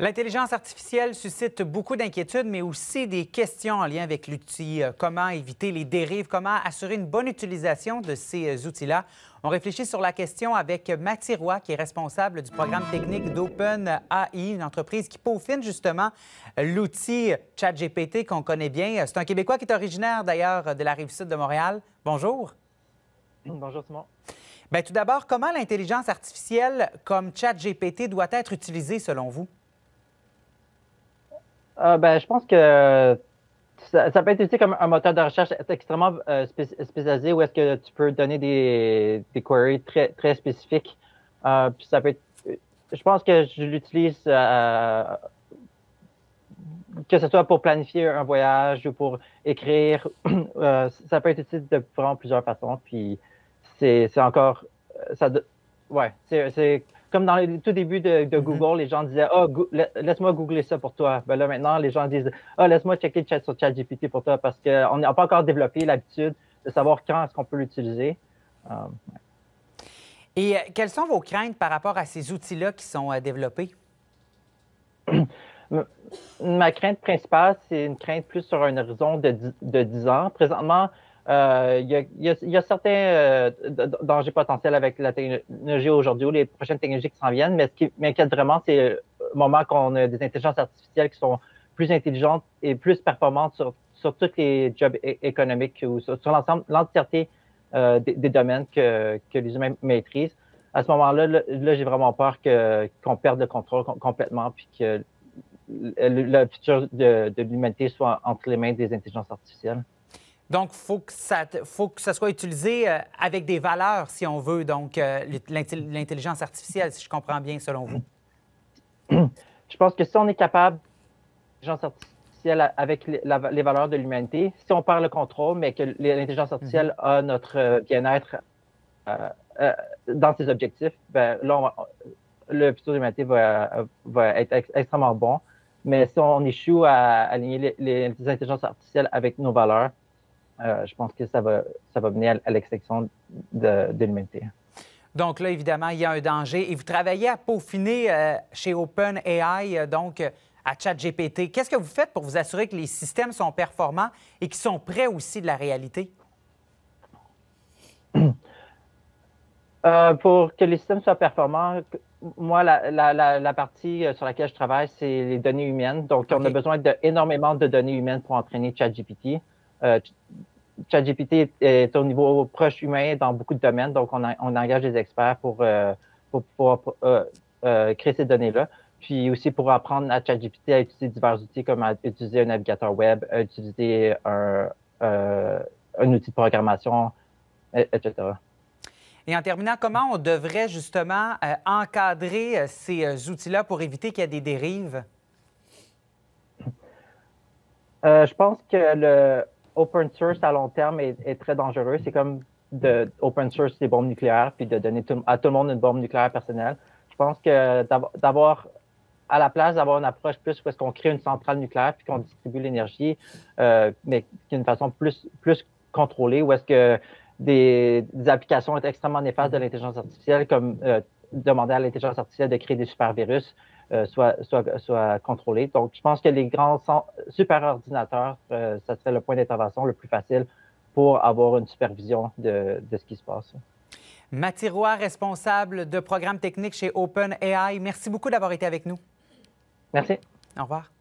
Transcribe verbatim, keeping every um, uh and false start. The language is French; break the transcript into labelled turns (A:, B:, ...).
A: L'intelligence artificielle suscite beaucoup d'inquiétudes, mais aussi des questions en lien avec l'outil. Comment éviter les dérives? Comment assurer une bonne utilisation de ces outils-là? On réfléchit sur la question avec Mathieu Roy, qui est responsable du programme technique d'OpenAI, une entreprise qui peaufine justement l'outil ChatGPT qu'on connaît bien. C'est un Québécois qui est originaire d'ailleurs de la Rive-Sud de Montréal. Bonjour.
B: Bonjour Simon.
A: Bien, tout d'abord, comment l'intelligence artificielle comme ChatGPT doit être utilisée selon vous?
B: Euh, ben, je pense que ça, ça peut être utilisé comme un moteur de recherche extrêmement euh, spé spécialisé où est-ce que tu peux donner des, des queries très, très spécifiques. Euh, puis ça peut être, je pense que je l'utilise euh, que ce soit pour planifier un voyage ou pour écrire. Euh, ça peut être utilisé de vraiment plusieurs façons. Puis c'est encore, ça, ouais, c'est comme dans le tout début de, de Google, mm-hmm. les gens disaient « Ah, oh, laisse-moi googler ça pour toi ». Ben là, maintenant, les gens disent « Ah, oh, laisse-moi checker le chat sur ChatGPT pour toi » parce qu'on n'a pas encore développé l'habitude de savoir quand est-ce qu'on peut l'utiliser. Euh, ouais.
A: Et euh, quelles sont vos craintes par rapport à ces outils-là qui sont euh, développés?
B: Ma crainte principale, c'est une crainte plus sur un horizon de dix, de dix ans. Présentement, Euh, il, y a, il, y a, il y a certains euh, dangers potentiels avec la technologie aujourd'hui ou les prochaines technologies qui s'en viennent, mais ce qui m'inquiète vraiment, c'est le moment qu'on a des intelligences artificielles qui sont plus intelligentes et plus performantes sur, sur tous les jobs é économiques ou sur, sur l'ensemble, l'entièreté euh, des, des domaines que, que les humains maîtrisent. À ce moment-là, là, là j'ai vraiment peur que, qu'on perde le contrôle complètement puis que le, le futur de, de l'humanité soit entre les mains des intelligences artificielles.
A: Donc, il faut, faut que ça soit utilisé euh, avec des valeurs, si on veut, donc euh, l'intelligence artificielle, si je comprends bien, selon vous.
B: Je pense que si on est capable d'intelligence artificielle avec les, la, les valeurs de l'humanité, si on perd le contrôle, mais que l'intelligence artificielle mm-hmm. a notre bien-être euh, euh, dans ses objectifs, ben, là, on va, le futur de l'humanité va, va être ex extrêmement bon. Mais si on échoue à aligner les, les intelligences artificielles avec nos valeurs, Euh, je pense que ça va, ça va mener à, à l'extinction de, de l'humanité.
A: Donc là, évidemment, il y a un danger. Et vous travaillez à peaufiner euh, chez OpenAI, euh, donc euh, à ChatGPT. Qu'est-ce que vous faites pour vous assurer que les systèmes sont performants et qu'ils sont près aussi de la réalité?
B: Euh, pour que les systèmes soient performants, moi, la, la, la, la partie sur laquelle je travaille, c'est les données humaines. Donc, okay. on a besoin d'énormément de données humaines pour entraîner ChatGPT. Euh, ChatGPT est au niveau proche humain dans beaucoup de domaines, donc on, a, on engage des experts pour, euh, pour pouvoir euh, euh, créer ces données-là. Puis aussi pour apprendre à ChatGPT à utiliser divers outils comme à utiliser un navigateur web, à utiliser un, euh, un outil de programmation, et cetera.
A: Et en terminant, comment on devrait justement euh, encadrer euh, ces euh, outils-là pour éviter qu'il y ait des dérives?
B: Euh, je pense que le open source à long terme est, est très dangereux. C'est comme de open source des bombes nucléaires puis de donner tout, à tout le monde une bombe nucléaire personnelle. Je pense que d'avoir, à la place d'avoir une approche plus où est-ce qu'on crée une centrale nucléaire puis qu'on distribue l'énergie, euh, mais d'une façon plus, plus contrôlée, où est-ce que des, des applications extrêmement néfastes de l'intelligence artificielle, comme euh, demander à l'intelligence artificielle de créer des super virus, Euh, soit, soit, soit contrôlé. Donc, je pense que les grands superordinateurs, euh, ça serait le point d'intervention le plus facile pour avoir une supervision de, de ce qui se passe.
A: Mathieu Roy, responsable de programme technique chez OpenAI. Merci beaucoup d'avoir été avec nous.
B: Merci.
A: Au revoir.